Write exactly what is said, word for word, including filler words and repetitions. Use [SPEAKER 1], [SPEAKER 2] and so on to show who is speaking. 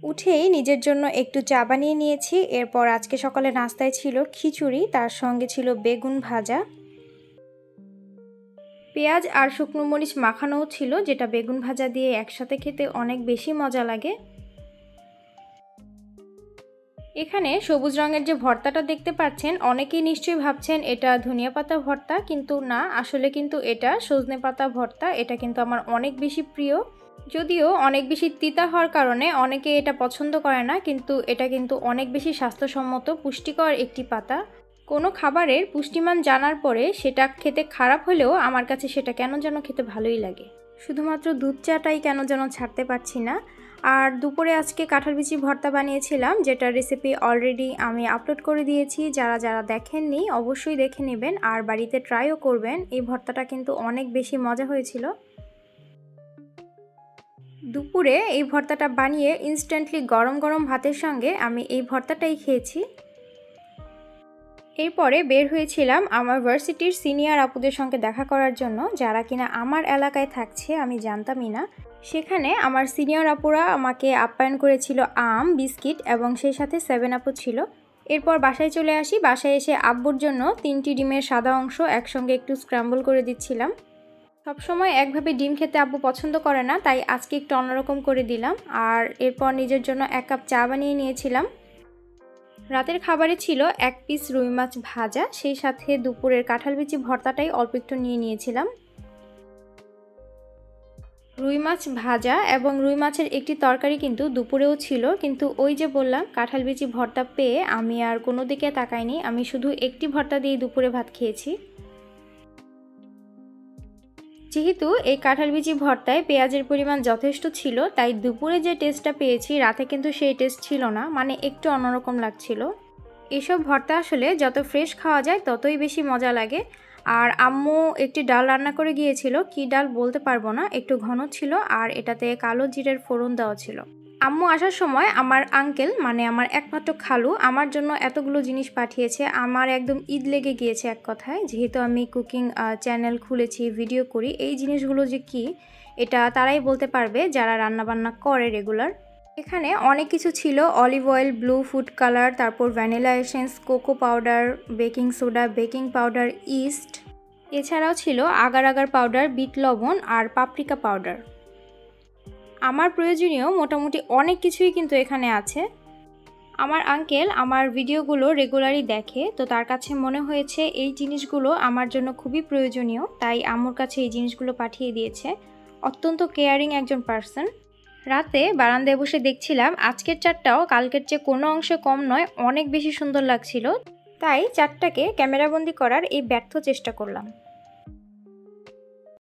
[SPEAKER 1] উঠেই নিজের জন্য একটু চা বানিয়ে নিয়েছি। এরপর আজকে সকালে নাস্তায় ছিল খিচুড়ি, তার সঙ্গে ছিল বেগুন ভাজা, পেঁয়াজ আর শুকনো মরিচ মাখানোও ছিল, যেটা বেগুন ভাজা দিয়ে একসাথে খেতে অনেক বেশি মজা লাগে। এখানে সবুজ রঙের যে ভর্তাটা দেখতে পাচ্ছেন, অনেকেই নিশ্চয়ই ভাবছেন এটা ধনিয়া পাতা ভর্তা, কিন্তু না, আসলে কিন্তু এটা সজনে পাতা ভর্তা। এটা কিন্তু আমার অনেক বেশি প্রিয়, যদিও অনেক বেশি তিতা হওয়ার কারণে অনেকে এটা পছন্দ করে না, কিন্তু এটা কিন্তু অনেক বেশি স্বাস্থ্যসম্মত পুষ্টিকর একটি পাতা। কোনো খাবারের পুষ্টিমান জানার পরে সেটা খেতে খারাপ হলেও আমার কাছে সেটা কেন যেন খেতে ভালোই লাগে। শুধুমাত্র দুধ চাটাই কেন যেন ছাড়তে পারছি না। আর দুপুরে আজকে কাঁঠাল বিচি ভর্তা বানিয়েছিলাম, যেটার রেসিপি অলরেডি আমি আপলোড করে দিয়েছি। যারা যারা দেখেননি অবশ্যই দেখে নেবেন আর বাড়িতে ট্রাইও করবেন। এই ভর্তাটা কিন্তু অনেক বেশি মজা হয়েছিল। দুপুরে এই ভর্তাটা বানিয়ে ইনস্ট্যান্টলি গরম গরম ভাতের সঙ্গে আমি এই ভর্তাটাই খেয়েছি। এরপরে বের হয়েছিলাম আমার ভার্সিটির সিনিয়র আপুদের সঙ্গে দেখা করার জন্য, যারা কিনা আমার এলাকায় থাকছে, আমি জানতামই না। সেখানে আমার সিনিয়র আপুরা আমাকে আপ্যায়ন করেছিল আম, বিস্কিট এবং সেই সাথে সেভেন আপও ছিল। এরপর বাসায় চলে আসি। বাসায় এসে আব্বুর জন্য তিনটি ডিমের সাদা অংশ একসঙ্গে একটু স্ক্র্যাম্বল করে দিচ্ছিলাম। সবসময় একভাবে ডিম খেতে আব্বু পছন্দ করে না, তাই আজকে একটু অন্যরকম করে দিলাম। আর এরপর নিজের জন্য এক কাপ চা বানিয়ে নিয়েছিলাম। রাতের খাবারে ছিল এক পিস রুই মাছ ভাজা, সেই সাথে দুপুরের কাঁঠাল বিচি ভর্তাটাই অল্প একটু নিয়ে নিয়েছিলাম। রুই মাছ ভাজা এবং রুই মাছের একটি তরকারি কিন্তু দুপুরেও ছিল, কিন্তু ওই যে বললাম কাঁঠাল বিচি ভর্তা পেয়ে আমি আর কোনো দিকে তাকাইনি। আমি শুধু একটি ভর্তা দিয়ে দুপুরে ভাত খেয়েছি। যেহেতু এই কাঁঠাল বিচি ভর্তায় পেঁয়াজের পরিমাণ যথেষ্ট ছিল, তাই দুপুরে যে টেস্টটা পেয়েছি রাতে কিন্তু সেই টেস্ট ছিল না, মানে একটু অন্যরকম লাগছিল। এসব ভর্তা আসলে যত ফ্রেশ খাওয়া যায় ততই বেশি মজা লাগে। আর আম্মু একটি ডাল রান্না করে গিয়েছিল, কি ডাল বলতে পারবো না, একটু ঘন ছিল আর এটাতে কালো জিরের ফোড়ন দেওয়া ছিল। আম্মু আসার সময় আমার আঙ্কেল, মানে আমার একমাত্র খালু, আমার জন্য এতগুলো জিনিস পাঠিয়েছে। আমার একদম ঈদ লেগে গিয়েছে এক কথায়, যেহেতু আমি কুকিং চ্যানেল খুলেছি, ভিডিও করি। এই জিনিসগুলো যে কি এটা তারাই বলতে পারবে যারা রান্নাবান্না করে রেগুলার। এখানে অনেক কিছু ছিল, olive oil, blue food colour, তারপর vanilla essence, cocoa powder, baking soda, baking powder, yeast, এছাড়াও ছিল আগার আগার পাউডার, বিট লবণ আর পাপরিকা পাউডার। আমার প্রয়োজনীয় মোটামুটি অনেক কিছুই কিন্তু এখানে আছে। আমার আঙ্কেল আমার ভিডিওগুলো রেগুলারই দেখে, তো তার কাছে মনে হয়েছে এই জিনিসগুলো আমার জন্য খুবই প্রয়োজনীয়, তাই আম্মুর কাছে এই জিনিসগুলো পাঠিয়ে দিয়েছে। অত্যন্ত কেয়ারিং একজন পার্সন। রাতে বারান্দায় বসে দেখছিলাম আজকের চাটটাও কালকের চেয়ে কোনো অংশে কম নয়, অনেক বেশি সুন্দর লাগছিল। তাই চাটটাকে ক্যামেরাবন্দি করার এই ব্যর্থ চেষ্টা করলাম।